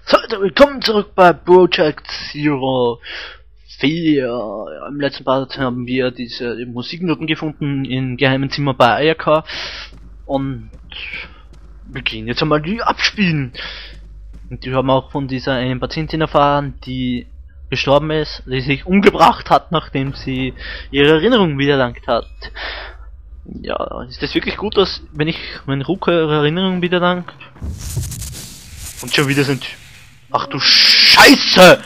So, willkommen zurück bei Project Zero 4. Im letzten Part haben wir diese Musiknoten gefunden im geheimen Zimmer bei Ayaka und wir gehen jetzt einmal die abspielen. Und wir haben auch von dieser einen Patientin erfahren, die gestorben ist, die sich umgebracht hat, nachdem sie ihre Erinnerung wiedererlangt hat. Ja, ist das wirklich gut, dass wenn Ruka ihre Erinnerung wiedererlangt und schon wieder sind... Ach du Scheiße!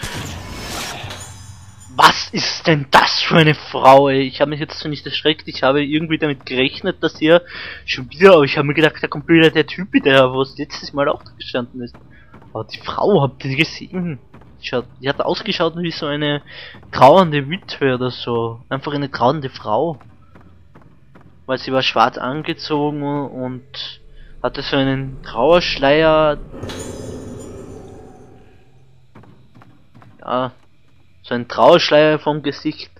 Was ist denn das für eine Frau, ey? Ich habe mich jetzt nicht erschreckt, ich habe irgendwie damit gerechnet, dass hier schon wieder, aber ich habe mir gedacht, da kommt wieder der Typ wieder, wo es letztes Mal aufgestanden ist. Aber die Frau, habt ihr die gesehen? Die hat ausgeschaut wie so eine trauernde Witwe oder so. Einfach eine trauernde Frau. Weil sie war schwarz angezogen und hatte so einen Trauerschleier. Ja, so ein Trauerschleier vom Gesicht.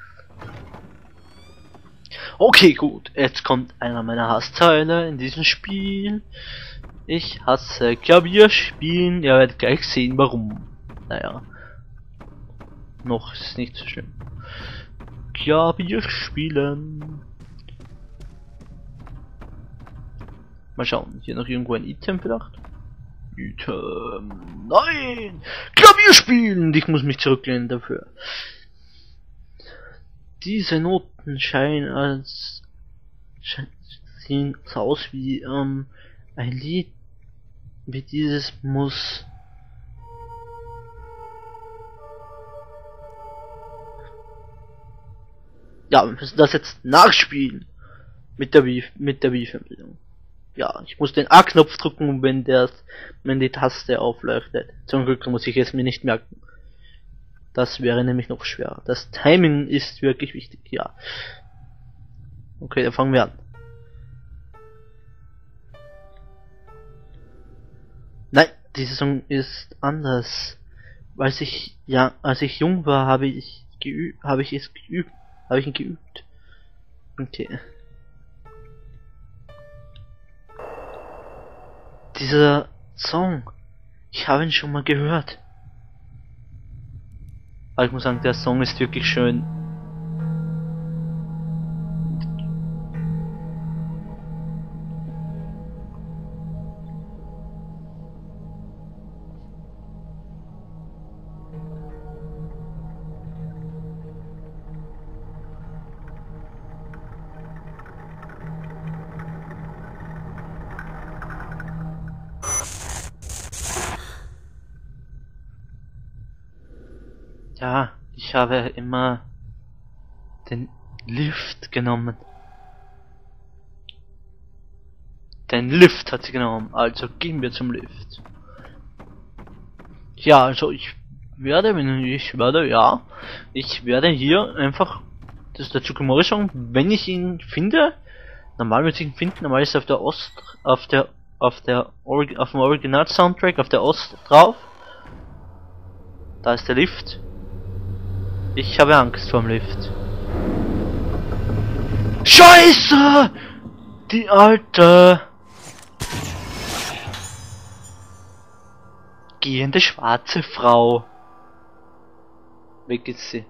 Okay, gut. Jetzt kommt einer meiner Hassteile in diesem Spiel. Ich hasse Klavierspielen. Ihr werdet gleich sehen, warum. Naja. Noch ist es nicht so schlimm. Klavierspielen. Mal schauen. Hier noch irgendwo ein Item vielleicht? Nein! Klavierspielen! Ich muss mich zurücklehnen dafür. Diese Noten sehen so aus wie ein Lied. Wie dieses muss. Ja, wir müssen das jetzt nachspielen. Mit der Wii-Verbindung. Ja, ich muss den A-Knopf drücken, wenn die Taste aufleuchtet. Zum Glück muss ich es mir nicht merken. Das wäre nämlich noch schwer. Das Timing ist wirklich wichtig, ja. Okay, dann fangen wir an. Nein, diese Song ist anders. Als ich jung war, habe ich ihn geübt. Okay. Dieser Song, ich habe ihn schon mal gehört. Aber ich muss sagen, der Song ist wirklich schön. Ja, ich habe immer den Lift genommen. Den Lift hat sie genommen, also gehen wir zum Lift. Ja, also ich werde hier einfach das dazu Song, wenn ich ihn finde, normal wird ich ihn finden, normal ist auf dem Original Soundtrack auf der Ost drauf. Da ist der Lift. Ich habe Angst vorm Lift. Scheiße! Die alte gehende schwarze Frau. Weg ist sie.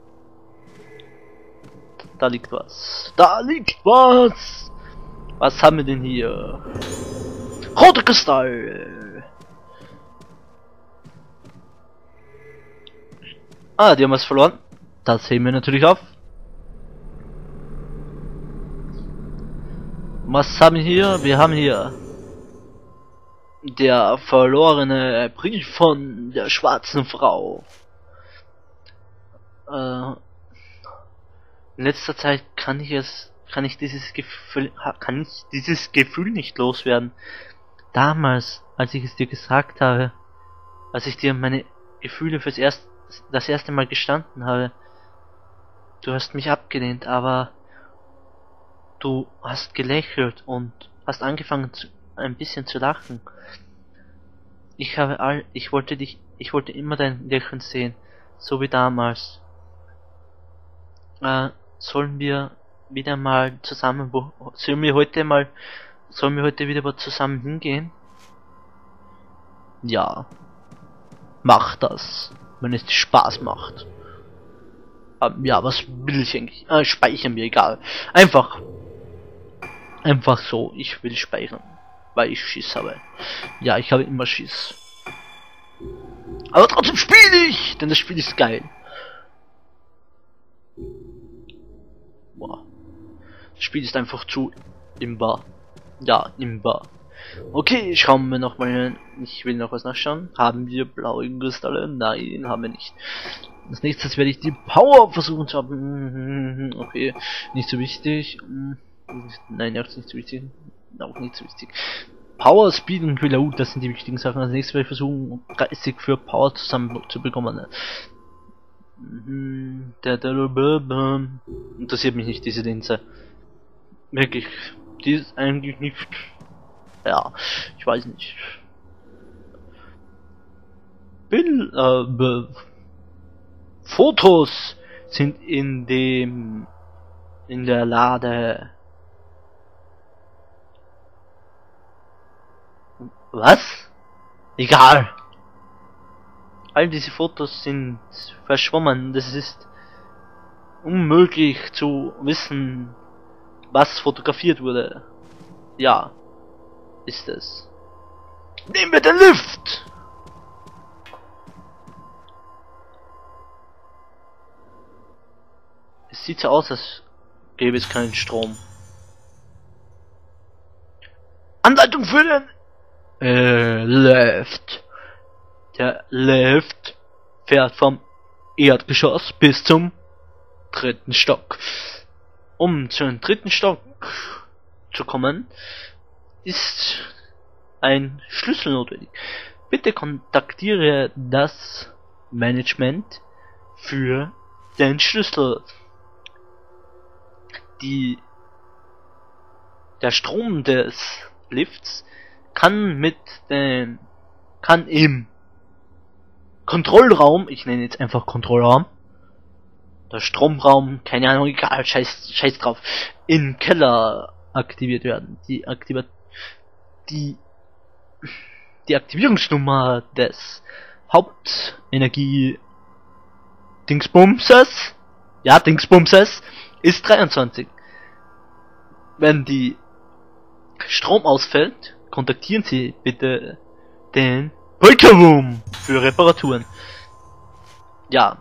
Da liegt was. Da liegt was! Was haben wir denn hier? Roter Kristall! Ah, die haben was verloren. Das heben wir natürlich auf. Was haben wir hier? Wir haben hier der verlorene Brief von der schwarzen Frau. In letzter Zeit kann ich dieses Gefühl nicht loswerden. Damals, als ich es dir gesagt habe, als ich dir meine Gefühle das erste Mal gestanden habe, du hast mich abgelehnt, aber du hast gelächelt und hast angefangen ein bisschen zu lachen. Ich wollte immer dein Lächeln sehen, so wie damals. Sollen wir wieder mal zusammen, sollen wir heute wieder zusammen hingehen? Ja. macht das, wenn es Spaß macht. Ja, was will ich eigentlich? Speichern, mir egal. Einfach so, ich will speichern, weil ich Schiss habe. Ja, ich habe immer Schiss. Aber trotzdem spiele ich, denn das Spiel ist geil. Boah. Das Spiel ist einfach zu imbar. Ja, imbar. Okay, schauen wir noch mal. Ich will noch was nachschauen. Haben wir blaue Kristalle? Nein, haben wir nicht. Als nächstes werde ich die Power versuchen zu haben. Okay, nicht so wichtig. Nein, auch nicht so wichtig. Auch nicht so wichtig. Power, Speed und Reload, das sind die wichtigen Sachen. Als nächstes werde ich versuchen, 30 für Power zusammen zu bekommen. Interessiert mich nicht, diese Linse. Wirklich. Die ist eigentlich nicht. Ja, ich weiß nicht. Fotos sind in der Lade. Was? Egal. All diese Fotos sind verschwommen. Das ist unmöglich zu wissen, was fotografiert wurde. Ja, ist es. Nehmen wir den Lift! Es sieht so aus, als gäbe es keinen Strom. Anleitung für den Lift. Der Lift fährt vom Erdgeschoss bis zum 3. Stock. Um zum 3. Stock zu kommen, ist ein Schlüssel notwendig. Bitte kontaktiere das Management für den Schlüssel. Der Strom des Lifts kann im Kontrollraum, ich nenne jetzt einfach Kontrollraum, der Stromraum, keine Ahnung, egal, scheiß drauf, im Keller aktiviert werden. Die Aktivierungsnummer des Hauptenergie Dingsbumses, ja, Dingsbumses, ist 23. Wenn die Strom ausfällt, kontaktieren Sie bitte den Polterroom für Reparaturen. Ja.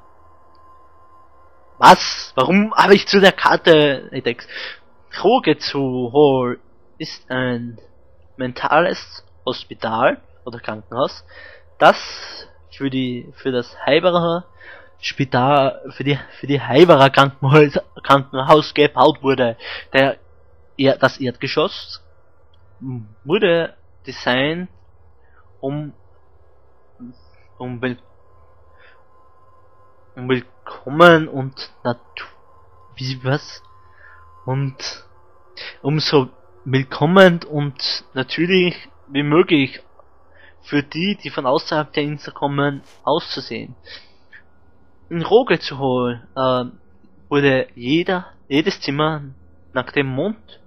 Was? Warum habe ich zu der Karte Text? Rogezu Hall ist ein mentales Hospital oder Krankenhaus, das für das Heiberer Spital, für die Heiberer Krankenhaus gebaut wurde. Das Erdgeschoss wurde designt, um willkommen und um so willkommen und natürlich wie möglich für die von außerhalb der Insel kommen, auszusehen. In Rogezuhol wurde jedes Zimmer nach dem Mond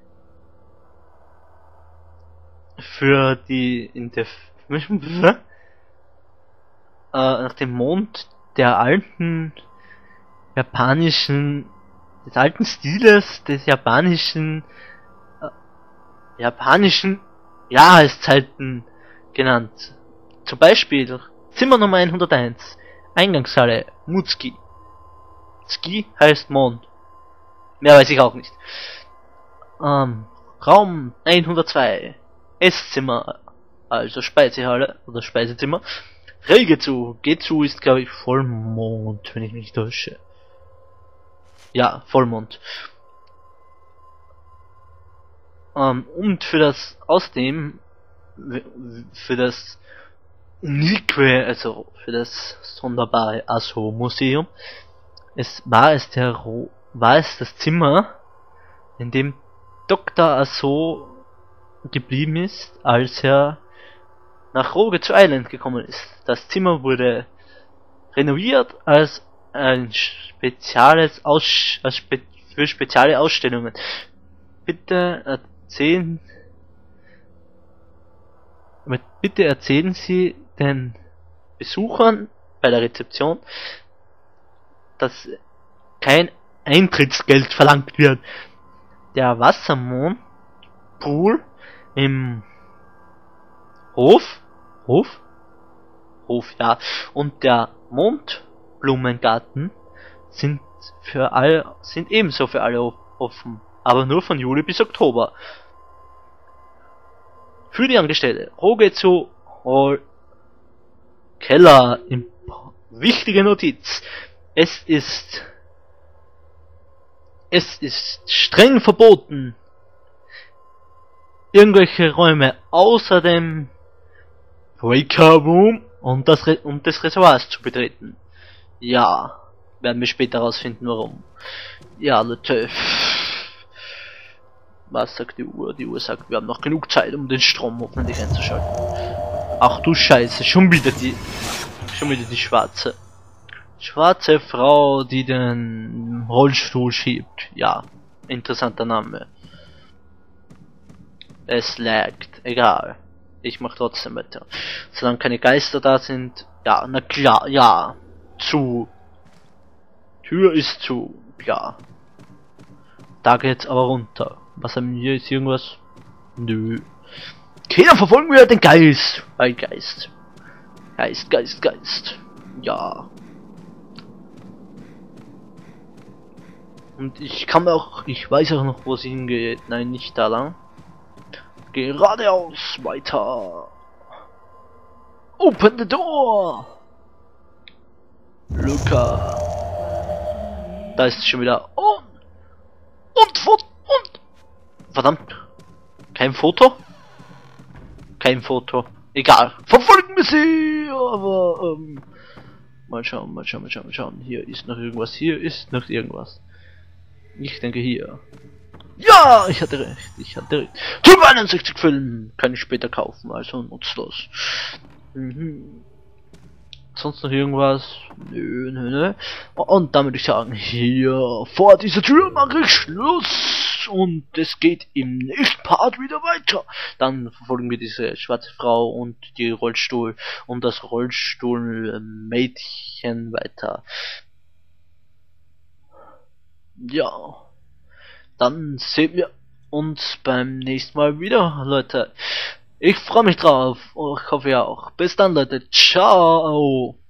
nach dem Mond des alten Stiles des japanischen Jahreszeiten genannt. Zum Beispiel Zimmer Nummer 101, Eingangshalle, Mutsuki. Tsuki heißt Mond. Mehr weiß ich auch nicht. Raum 102, Esszimmer, also Speisehalle oder Speisezimmer. Reigezu, Gezu ist glaube ich Vollmond, wenn ich mich nicht täusche. Ja, Vollmond. Und für das Unique, also für das sonderbare Aso-Museum, war es das Zimmer, in dem Dr. Aso geblieben ist, als er nach Rogezu Island gekommen ist. Das Zimmer wurde renoviert als ein für spezielle Ausstellungen. Bitte erzählen Sie den Besuchern bei der Rezeption, dass kein Eintrittsgeld verlangt wird. Der Wassermond-Pool im Hof, ja, und der Mondblumengarten sind ebenso für alle offen, aber nur von Juli bis Oktober. Für die Angestellte, Roge zu Keller, wichtige Notiz, es ist streng verboten, irgendwelche Räume außer dem Breaker Room und des Reservoirs zu betreten. Ja, werden wir später herausfinden, warum. Ja, Leute. Was sagt die Uhr? Die Uhr sagt, wir haben noch genug Zeit, um den Strom hoffentlich einzuschalten. Ach du Scheiße, schon wieder die schwarze Frau, die den Rollstuhl schiebt. Ja, interessanter Name. Es laggt, egal. Ich mach trotzdem weiter. Solange keine Geister da sind, ja, na klar, ja. Zu. Tür ist zu, ja. Da geht's aber runter. Was haben wir hier? Ist irgendwas? Nö. Okay, dann verfolgen wir den Geist. Geist. Ja. Und ich weiß auch noch, wo es hingeht. Nein, nicht da lang. Geradeaus, weiter. Open the door. Luca. Da ist es schon wieder. Und verdammt. Kein Foto? Kein Foto. Egal. Verfolgen wir sie. Aber mal schauen. Hier ist noch irgendwas. Ich denke hier. Ja, ich hatte recht. 61 Filme kann ich später kaufen, also nutzlos. Sonst noch irgendwas? Nö. Und dann würde ich sagen, hier vor dieser Tür mache ich Schluss. Und es geht im nächsten Part wieder weiter. Dann verfolgen wir diese schwarze Frau und das Rollstuhlmädchen weiter. Ja. Dann sehen wir uns beim nächsten Mal wieder, Leute. Ich freue mich drauf. Ich hoffe ihr auch. Bis dann, Leute. Ciao.